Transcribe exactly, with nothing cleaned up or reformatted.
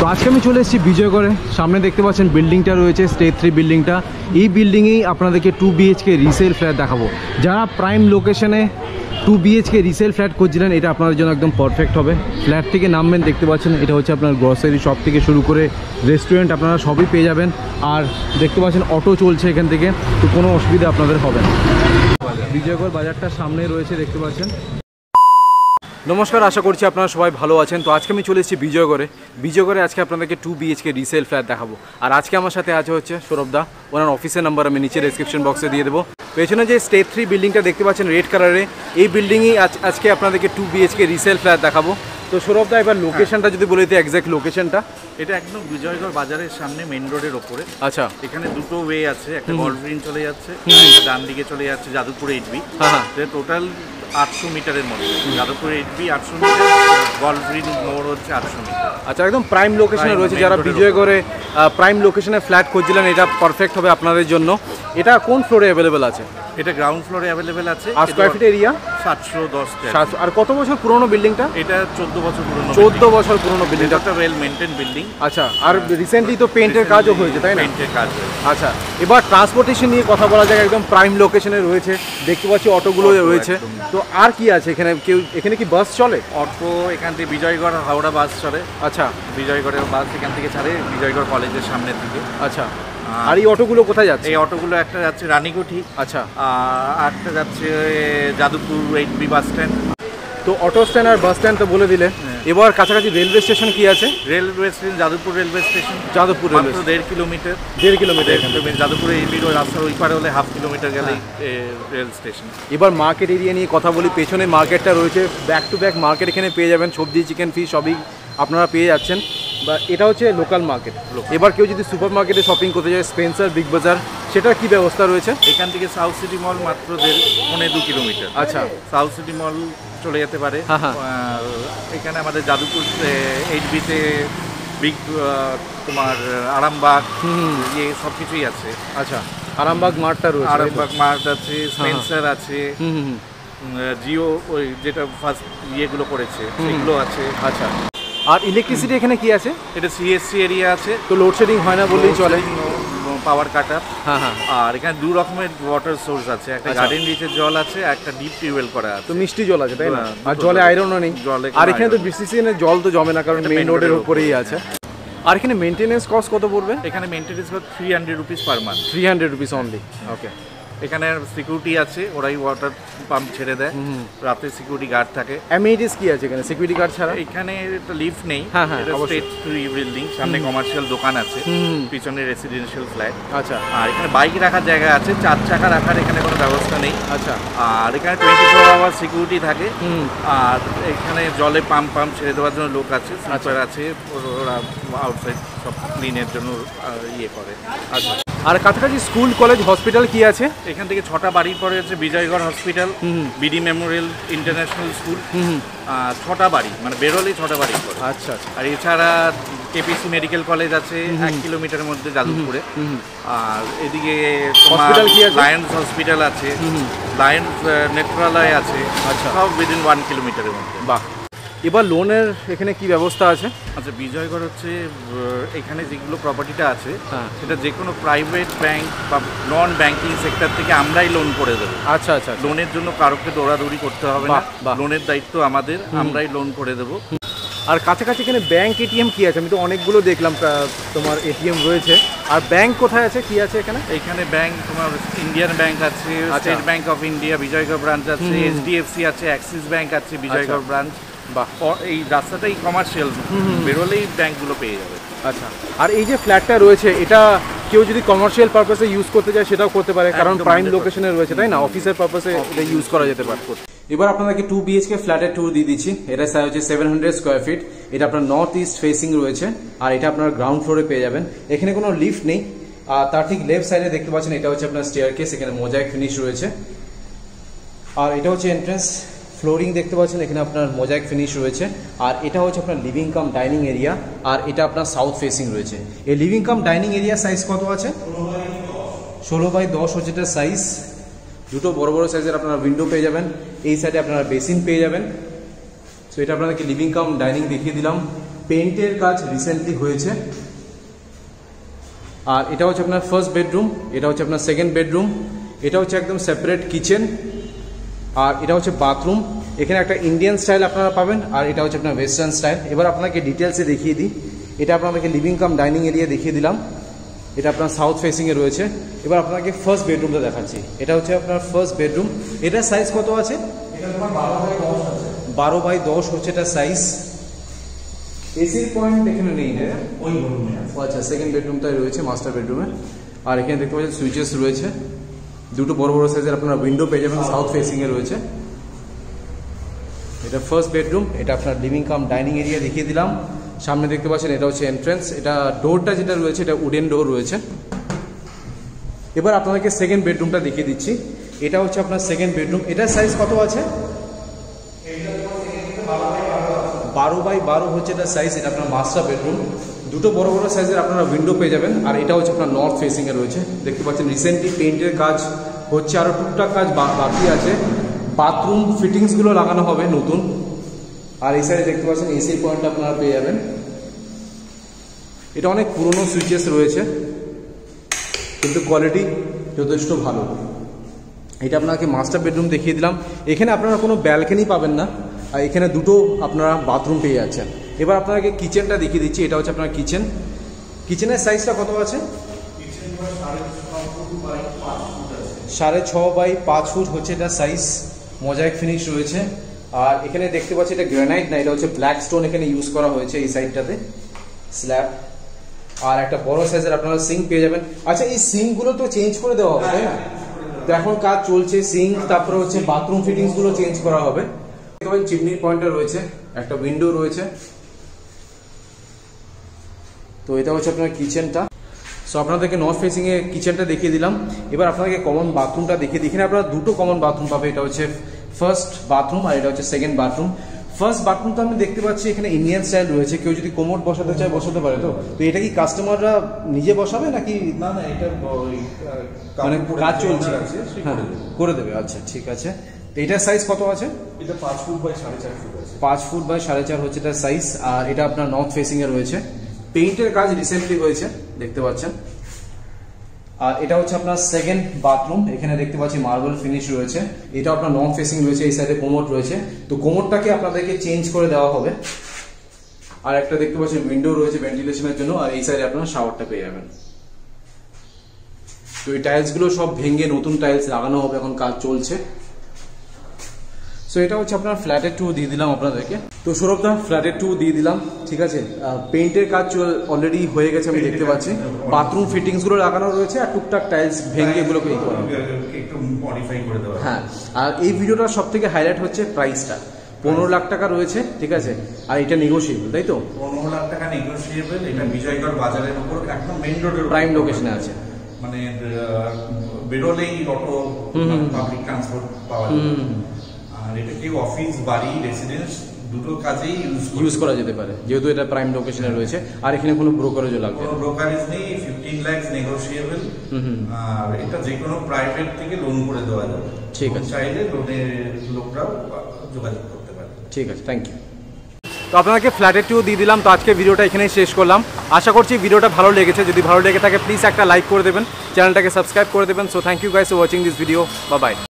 আজকে আমি চলে এসেছি বিজয়গড়ে। সামনে দেখতে পাচ্ছেন বিল্ডিংটা রয়েছে, স্টেজ থ্রি বিল্ডিংটা। এই বিল্ডিংয়েই আপনাদেরকে টু বিএইচকে রিসেল ফ্ল্যাট দেখাবো। যারা প্রাইম লোকেশনে টু বিএইচকে রিসেল ফ্ল্যাট খুঁজছিলেন, এটা আপনাদের জন্য একদম পারফেক্ট হবে। ফ্ল্যাট থেকে নামবেন, দেখতে পাচ্ছেন এটা হচ্ছে আপনার গ্রসারি শপ থেকে শুরু করে রেস্টুরেন্ট আপনারা সবই পেয়ে যাবেন। আর দেখতে পাচ্ছেন অটো চলছে এখান থেকে, তো কোনো অসুবিধা আপনাদের হবে না। বিজয়গড় বাজারটার সামনে রয়েছে, দেখতে পাচ্ছেন। নমস্কার, আশা করছি আপনারা সবাই ভালো আছেন। তো আজকে আমি চলে এসেছি বিজয়গড়ে। বিজয়গড়ে আজকে আপনাদেরকে টু বিএইচকে রিসেল ফ্ল্যাট দেখাবো। আর আজকে আমার সাথে আছে হচ্ছে সৌরভদা। ওনার অফিসের নাম্বার আমি নিচে ডেসক্রিপশন বক্সে দিয়ে দেবো। পেছনে যে স্টেজ থ্রি বিল্ডিংটা দেখতে পাচ্ছেন রেড কালারে, এই বিল্ডিংয়েই আজকে আপনাদেরকে টু বিএইচকে রিসেল ফ্ল্যাট দেখাবো। তো সৌরভদা, এবার লোকেশনটা যদি বলে দিতে, এক্স্যাক্ট লোকেশনটা। এটা একদম বিজয়গড় বাজারের সামনে মেইন রোডের ওপরে। আচ্ছা, এখানে দুটো ওয়ে আছে, একটা গল্ফ গ্রিন চলে যাচ্ছে, ডান দিকে চলে যাচ্ছে যাদবপুর এইট বি। হ্যাঁ, টোটাল আটশো মিটারের মধ্যে যাদবপুর এইট বি আটশো মিটার, গল্ফ গ্রিন মোড় হচ্ছে আটশো মিটার। আচ্ছা, একদম প্রাইম লোকেশনে রয়েছে। যারা বিজয়গড়ে প্রাইম লোকেশনে ফ্ল্যাট খুঁজছিলেন, এটা পারফেক্ট হবে আপনাদের জন্য। এটা কোন ফ্লোরে অ্যাভেলেবেল আছে? এটা গ্রাউন্ড ফ্লোরে অ্যাভেলেবেল আছে। আর স্কোয়ার ফিট এরিয়া সাতশো দশ। আর কত বছর পুরনো বিল্ডিংটা? এটা চোদ্দ বছর পুরনো। চোদ্দ বছর পুরনো বিল্ডিং, একটা ওয়েল মেইনটেইন বিল্ডিং। আচ্ছা, আর রিসেন্টলি তো পেইন্টের কাজও হয়েছে, তাই না? পেইন্টের কাজ হয়েছে। আচ্ছা, এবার ট্রান্সপোর্টেশন নিয়ে কথা বলা যায়। একদম প্রাইম লোকেশনে রয়েছে, দেখতে পাচ্ছি অটোগুলো রয়েছে। তো আর কি আছে এখানে? কেউ এখানে কি বাস চলে? অটো এখান থেকে বিজয়গড় হাওড়া বাস চলে। আচ্ছা, বিজয়গড়ের বাস এখান থেকে ছাড়ে বিজয়গড় কলেজের সামনের দিকে। আচ্ছা, আর এই অটোগুলো কোথায় যাচ্ছে? এই অটোগুলো একটা যাচ্ছে রানীকুঠি। আচ্ছা, আর একটা যাচ্ছে Jadavpur eight B bus stand. তো অটো স্ট্যান্ড আর বাস স্ট্যান্ড তো বলে দিলে। এবার কাছাকাছি রেলওয়ে স্টেশন কি আছে? Railway station Jadavpur railway station. Jadavpur railway মাত্র দেড় কিলোমিটার। দেড় কিলোমিটার যাদবপুর এই বিরো রাস্তার ওই পারে হলে হাফ কিলোমিটার গেলেই রেল স্টেশন। এবার মার্কেট এরিয়া নিয়ে কথা বলি। পেছনে মার্কেটটা রয়েছে, ব্যাক টু ব্যাক মার্কেট এখানে পেয়ে যাবেন। সবজি, চিকেন, ফিশ সবই আপনারা পেয়ে যাচ্ছেন। বা এটা হচ্ছে লোকাল মার্কেট। এবার কেউ যদি সুপার মার্কেটে শপিং করতে যায়, স্পেন্সার, বিগ বাজার, সেটার কি ব্যবস্থা রয়েছে? এখান থেকে সাউথ সিটি মল মাত্র দেড় পৌনে দু কিলোমিটার। আচ্ছা, সাউথ সিটি মল চলে যেতে পারে। এখানে আমাদের যাদবপুর এইট বিতে বিগ তোমার আরামবাগ ইয়ে সব কিছুই আছে। আচ্ছা, আরামবাগ মার্টটা রয়েছে, আরামবাগ মার্ট আছে, স্পেন্সার আছে, জিও ওই যেটা ফার্স্ট ইয়েগুলো করেছে সেগুলো আছে। আচ্ছা, আর ইলেকট্রিসিটি এখানে কি আছে? এটা সিএসসি এরিয়া আছে, তো লোডশেডিং হয় না বললেই চলে। পাওয়ার কাটার। হ্যাঁ হ্যাঁ। আর এখানে দু রকমের ওয়াটার সোর্স আছে, একটা গার্ডেন রিচের জল আছে, একটা ডিপ টিউবওয়েল করা আছে। তো মিষ্টি জল আছে, তাই না? আর জলে আয়রনও নেই। আর এখানে তো বৃষ্টির সিজনে জল তো জমে না, কারণ মেইন রোডের উপরেই আছে। আর এখানে মেইনটেনেন্স কস্ট কত পড়বে? এখানে maintenance cost three hundred rupees per month. Three hundred rupees only. Okay. এখানে সিকিউরিটি আছে, ওরাই ওয়াটার পাম্প ছেড়ে দেয়, রাতে সিকিউরিটি গার্ড থাকে। অ্যামেনিটিস কি আছে এখানে সিকিউরিটি গার্ড ছাড়া? এখানে একটা লিফট নেই। হ্যাঁ হ্যাঁ, এটা স্টেজ থ্রি বিল্ডিং, সামনে কমার্শিয়াল দোকান আছে, পিছনে রেসিডেন্সিয়াল ফ্ল্যাট। আচ্ছা, আর এখানে বাইক রাখার জায়গা আছে, চার চাকা রাখার এখানে কোনো ব্যবস্থা নেই। আচ্ছা, আর এখানে টোয়েন্টি ফোর আওয়ার সিকিউরিটি থাকে। আর এখানে জলে পাম্প পাম্প ছেড়ে দেওয়ার জন্য লোক আছে, সুইপার আছে, ওরা আউটসাইড সব ক্লিনের জন্য ইয়ে করে। আচ্ছা, আর কাছাকাছি স্কুল, কলেজ, হসপিটাল কি আছে? এখান থেকে ছটা বাড়ির পরে হচ্ছে Bijoygarh hospital, BD memorial international school, ছটা বাড়ি, মানে বেরোলেই ছটা বাড়ি পরে। আচ্ছা আচ্ছা। আর এছাড়া কেপিসি মেডিকেল কলেজ আছে এক কিলোমিটারের মধ্যে যাদবপুরে। আর এদিকে হসপিটাল কি আছে? লায়ন্স হসপিটাল আছে, লায়ন্স নেত্রালয় আছে। আচ্ছা, সব উইদিন ওয়ান কিলোমিটারের মধ্যে। বাহ। এবার লোনের এখানে কি ব্যবস্থা আছে? আচ্ছা, বিজয়গড় হচ্ছে এখানে যেগুলো প্রপার্টিটা আছে সেটা যে কোনো প্রাইভেট ব্যাংক বা নন ব্যাংকিং সেক্টর থেকে আমরাই লোন করে দেবো। আচ্ছা আচ্ছা। লোনের জন্য কারোকে দৌড়াদৌড়ি করতে হবে না, লোনের দায়িত্ব আমাদের, আমরাই লোন করে দেবো। আর কাছাকাছি এখানে ব্যাংক, এটিএম কি আছে? আমি তো অনেকগুলো দেখলাম তোমার এটিএম রয়েছে। আর ব্যাংক কোথায় আছে, কি আছে এখানে? এখানে ব্যাংক তোমার ইন্ডিয়ান ব্যাংক আছে, State Bank of India Bijoygarh branch আছে, এইচডিএফসি আছে, অ্যাক্সিস ব্যাংক আছে বিজয়গড় ব্রাঞ্চ। বা এই রাস্তাটাই কমার্শিয়াল, বেরোলেই ব্যাংকগুলো পেয়ে যাবে। আচ্ছা, আর এই যে ফ্ল্যাটটা রয়েছে, এটা কেউ যদি কমার্শিয়াল পারপাসে ইউজ করতে চায় সেটাও করতে পারে, কারণ প্রাইম লোকেশনে রয়েছে, তাই না? অফিসের পারপাসে এটা ইউজ করা যেতে পারে। এবার আপনাদেরকে টু বিএইচকে ফ্ল্যাটের ট্যুর দিয়ে দিচ্ছি। এটা সাইজ হচ্ছে সেভেন হান্ড্রেড স্কোয়ার ফিট। এটা আপনার নর্থ ইস্ট ফেসিং রয়েছে, আর এটা আপনার গ্রাউন্ড ফ্লোরে পেয়ে যাবেন। এখানে কোনো লিফট নেই। আর তার ঠিক লেফট সাইডে দেখতে পাচ্ছেন, এটা হচ্ছে আপনার স্টেয়ার কেস, এখানে মোজাইক ফিনিশ রয়েছে। আর এটা হচ্ছে এন্ট্রান্স, ফ্লোরিং দেখতে পাচ্ছেন, এখানে আপনার মোজাইক ফিনিশ রয়েছে। আর এটা হচ্ছে আপনার লিভিং কাম ডাইনিং এরিয়া, আর এটা আপনার সাউথ ফেসিং রয়েছে। এই living cum dining area size কত আছে? ষোলো বাই দশ হচ্ছে এটা সাইজ। দুটো বড় বড় সাইজের আপনারা উইন্ডো পেয়ে যাবেন। এই সাইডে আপনারা বেসিন পেয়ে যাবেন। সো এটা আপনাদেরকে লিভিং কাম ডাইনিং দেখিয়ে দিলাম। পেইন্টের কাজ রিসেন্টলি হয়েছে। আর এটা হচ্ছে আপনার ফার্স্ট বেডরুম, এটা হচ্ছে আপনার সেকেন্ড বেডরুম, এটা হচ্ছে একদম সেপারেট কিচেন, আর এটা হচ্ছে বাথরুম। এখানে একটা ইন্ডিয়ান স্টাইল আপনারা পাবেন, আর এটা হচ্ছে আপনার ওয়েস্টার্ন স্টাইল। এবার আপনাকে ডিটেলসে দেখিয়ে দিই। এটা আপনাদেরকে লিভিং কাম ডাইনিং এরিয়া দেখিয়ে দিলাম। এটা আপনার সাউথ ফেসিংয়ে রয়েছে। এবার আপনাকে ফার্স্ট বেডরুমটা দেখাচ্ছি। এটা হচ্ছে আপনার ফার্স্ট বেডরুম। এটার সাইজ কত আছে? এটা তোমার বারো বাই দশ আছে। বারো বাই দশ হচ্ছে এটা সাইজ। এসির পয়েন্ট এখানে নেই না, ওই বেডরুমে আছে। আচ্ছা, সেকেন্ড বেডরুমটাই রয়েছে মাস্টার বেডরুমে। আর এখানে দেখতে পাচ্ছেন সুইচেস রয়েছে, দুটো বড় বড় সাইজের আপনারা উইন্ডো পেয়ে যাবেন, সাউথ ফেসিংয়ে রয়েছে। এটা ফার্স্ট বেডরুম। এটা আপনার লিভিং কাম ডাইনিং এরিয়া দেখিয়ে দিলাম। সামনে দেখতে পাচ্ছেন এটা হচ্ছে এন্ট্রেন্স। এটা ডোরটা যেটা রয়েছে এটা উডেন ডোর রয়েছে। এবার আপনাদেরকে সেকেন্ড বেডরুমটা দেখিয়ে দিচ্ছি। এটা হচ্ছে আপনার সেকেন্ড বেডরুম। এটার সাইজ কত আছে? বারো বাই বারো হচ্ছে এটা সাইজ। এটা আপনার মাস্টার বেডরুম। দুটো বড় বড় সাইজের আপনারা উইন্ডো পেয়ে যাবেন। আর এটা হচ্ছে আপনার নর্থ ফেসিংয়ে রয়েছে। দেখতে পাচ্ছেন রিসেন্টলি পেইন্টের কাজ হচ্ছে, আরও টুকটাক কাজ বাকি আছে। বাথরুম ফিটিংসগুলো লাগানো হবে নতুন। আর এই সাইডে দেখতে পাচ্ছেন এসি পয়েন্ট আপনারা পেয়ে যাবেন। এটা অনেক পুরনো সুইচেস রয়েছে, কিন্তু কোয়ালিটি যথেষ্ট ভালো। এটা আপনাকে মাস্টার বেডরুম দেখিয়ে দিলাম। এখানে আপনারা কোনো ব্যালকনি পাবেন না, আর এখানে দুটো আপনারা বাথরুম পেয়ে যাচ্ছেন। এবার আপনাকে কিচেনটা দেখিয়ে দিচ্ছি। এটা হচ্ছে আপনার কিচেন। কিচেনের সাইজটা কত আছে? সাড়ে ছ বাই পাঁচ ফুট হচ্ছে এটা সাইজ। মোজাইক ফিনিশ রয়েছে। আর এখানে দেখতে পাচ্ছি এটা গ্রানাইট না, এটা হচ্ছে ব্ল্যাক স্টোন এখানে ইউজ করা হয়েছে এই সাইডটাতে, স্ল্যাব। আর একটা বড় সাইজের আপনারা সিঙ্ক পেয়ে যাবেন। আচ্ছা, এই সিঙ্কগুলো তো চেঞ্জ করে দেওয়া হবে, তাই না? তো এখন কাজ চলছে সিঙ্ক, তারপরে হচ্ছে বাথরুম ফিটিংসগুলো চেঞ্জ করা হবে। চিমনির পয়েন্টটা রয়েছে, একটা উইন্ডো রয়েছে। তো এটা হচ্ছে আপনার কিচেনটা। সো আপনাদেরকে নর্থ ফেসিং এ কিচেনটা দেখিয়ে দিলাম। এবার আপনাদেরকে কমন বাথরুমটা দেখিয়ে দিই। এখানে আপনারা দুটো কমন বাথরুম পাবে। এটা হচ্ছে ফার্স্ট বাথরুম আর এটা হচ্ছে সেকেন্ড বাথরুম। ফার্স্ট বাথরুমটা আমি দেখতে পাচ্ছি এখানে ইন্ডিয়ান স্টাইল রয়েছে। কেউ যদি কোমোড বসাতে চায় বসাতে পারে। তো তো এটা কি কাস্টমাররা নিজে বসাবে নাকি? না না, এটা মানে কাজ চলছে, হ্যাঁ করে দেবে। আচ্ছা, ঠিক আছে। এটার সাইজ কত আছে? এটা পাঁচ ফুট বাই সাড়ে চার ফুট আছে। পাঁচ ফুট বাই সাড়ে চার হচ্ছে এটার সাইজ। আর এটা আপনার নর্থ ফেসিং এ রয়েছে। পেইন্টের কাজ রিসেন্টলি হয়েছে, দেখতে পাচ্ছেন। আর এটা হচ্ছে আপনার সেকেন্ড বাথরুম। এখানে দেখতে পাচ্ছি মার্বেল ফিনিশ রয়েছে। এটা আপনার নর্থ ফেসিং রয়েছে। এই সাইডে কোমোড রয়েছে। তো কোমোডটাকে আপনাদেরকে চেঞ্জ করে দেওয়া হবে। আর একটা দেখতে পাচ্ছেন উইন্ডো রয়েছে ভেন্টিলেশনের জন্য। আর এই সাইডে আপনার শাওয়ারটা পেয়ে যাবেন। তো এই টাইলস গুলো সব ভেঙে নতুন টাইলস লাগানো হবে, এখন কাজ চলছে। সো এটা হচ্ছে আপনার ফ্ল্যাটের টু দিয়ে দিলাম আপনাদেরকে। তো সৌরভদা, ফ্ল্যাটের টু দিয়ে দিলাম, ঠিক আছে। পেইন্টের কাজ অলরেডি হয়ে গেছে, আমি দেখতে পাচ্ছি। বাথরুম ফিটিংস গুলো লাগানো রয়েছে, আর টুকটাক টাইলস ভেঙে এগুলোকে একটু মডিফাই করে দেওয়া। হ্যাঁ, আর এই ভিডিওটার সব থেকে হাইলাইট হচ্ছে প্রাইসটা। পনেরো লাখ টাকা রয়েছে, ঠিক আছে। আর এটা নেগোশিয়েবল, তাই তো? পনেরো লাখ টাকা নেগোশিয়েবল। এটা বিজয়গড় বাজারের উপর একদম মেইন রোডের প্রাইম লোকেশনে আছে। মানে বেরোলেই অটো পাবলিক ট্রান্সপোর্ট পাওয়া যায়। আর এটা কি অফিস, বাড়ি, রেসিডেন্স দুটো কাজেই ইউজ করা যেতে পারে, যেহেতু এটা প্রাইম লোকেশনে রয়েছে। আর এখানে কোনো ব্রোকারেজও লাগবে না। কোনো ব্রোকারেজ নেই। Fifteen lakh negotiable. আর এটা যে কোনো প্রাইভেট থেকে লোন করে দেওয়া যাবে। ঠিক আছে, চাইলে লোনের লোকরাও যোগাযোগ করতে পারে। ঠিক আছে, থ্যাংক ইউ। তো আপনাকে ফ্ল্যাটের টু দিয়ে দিলাম। তো আজকে ভিডিওটা এখানেই শেষ করলাম। আশা করছি ভিডিওটা ভালো লেগেছে। যদি ভালো লেগে থাকে প্লিজ একটা লাইক করে দেবেন, চ্যানেলটাকে সাবস্ক্রাইব করে দেবেন। So thank you guys for watching this video. Bye by.